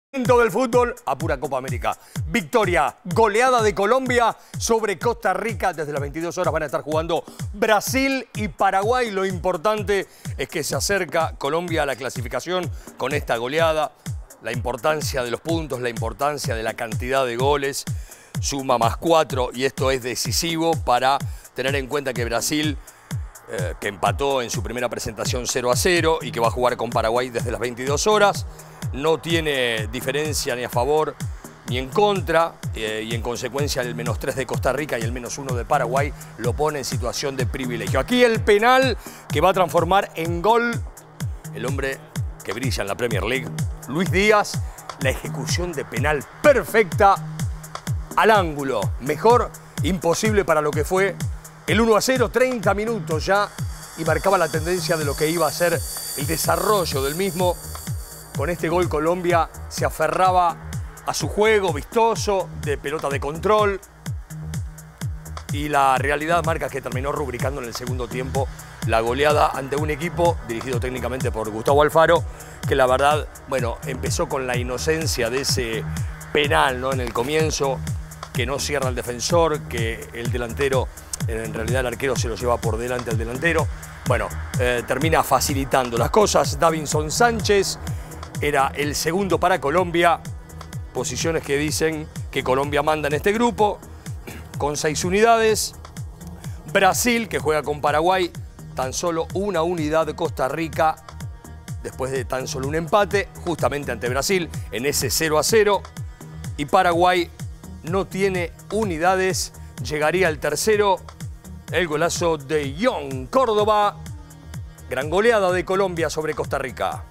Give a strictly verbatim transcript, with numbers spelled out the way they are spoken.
Del fútbol a pura Copa América. Victoria, goleada de Colombia sobre Costa Rica. Desde las veintidós horas van a estar jugando Brasil y Paraguay. Lo importante es que se acerca Colombia a la clasificación con esta goleada. La importancia de los puntos, la importancia de la cantidad de goles. Suma más cuatro y esto es decisivo para tener en cuenta que Brasil, eh, que empató en su primera presentación cero a cero y que va a jugar con Paraguay desde las veintidós horas, no tiene diferencia ni a favor ni en contra eh, y en consecuencia el menos tres de Costa Rica y el menos uno de Paraguay lo pone en situación de privilegio. Aquí el penal que va a transformar en gol el hombre que brilla en la Premier League, Luis Díaz. La ejecución de penal perfecta al ángulo. Mejor imposible para lo que fue el uno a cero, treinta minutos ya, y marcaba la tendencia de lo que iba a ser el desarrollo del mismo. Con este gol Colombia se aferraba a su juego vistoso, de pelota de control. Y la realidad marca que terminó rubricando en el segundo tiempo la goleada ante un equipo dirigido técnicamente por Gustavo Alfaro, que la verdad, bueno, empezó con la inocencia de ese penal, ¿no? En el comienzo, que no cierra el defensor, que el delantero, en realidad el arquero se lo lleva por delante al delantero. Bueno, eh, termina facilitando las cosas. Davinson Sánchez era el segundo para Colombia. Posiciones que dicen que Colombia manda en este grupo, con seis unidades. Brasil, que juega con Paraguay, tan solo una unidad de Costa Rica, después de tan solo un empate, justamente ante Brasil, en ese cero a cero. Y Paraguay no tiene unidades, llegaría el tercero, el golazo de John Córdoba. Gran goleada de Colombia sobre Costa Rica.